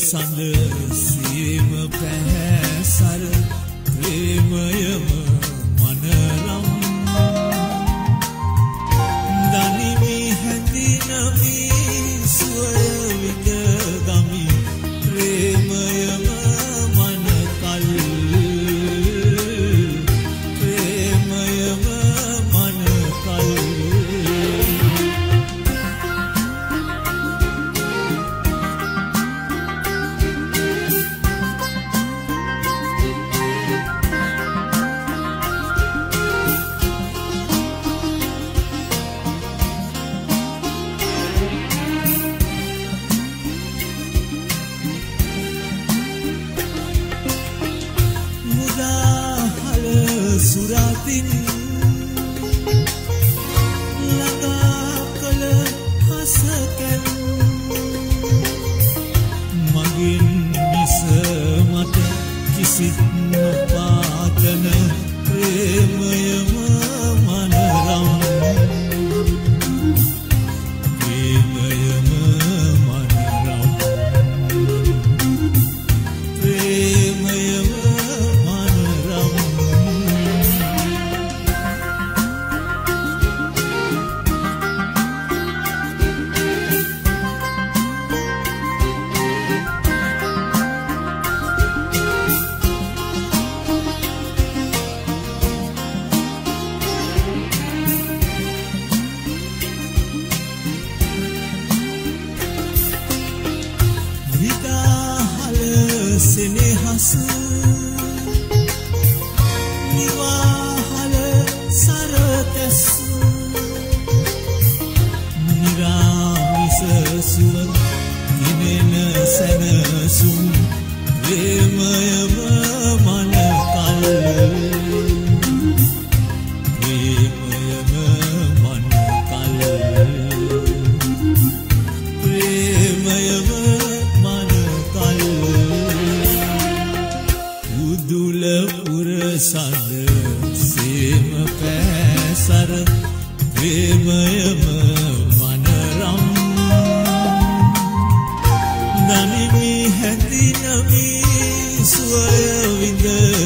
සඳ සීම පැහැසර ප්‍රේමයම මනරම් දනිමි හැඳිනමි සුවය විඳ ගමි ප්‍රේමයම මනකල් ප්‍රේමයම මනකල් සුරාතින් ළඟා කළ හසකැන් මගින් මිස මට කිසිත් නොපාතන ප්‍රේමයම මනරම් ප්‍රේමයම මනරම් ප්‍රේමයම මනරම් සෙනෙහස නිවාහල සරතැස් නිරාමිස සුව ගෙනෙන සැනසුම් ප්‍රේමයම මනකල් ප්‍රේමයම මනකල් ප්‍රේමයම මනකල් උදුල පුරසඳ සේම පැසර ප්‍රේමයම මනරම් දනිමි හැඳිනමි සුවය විඳ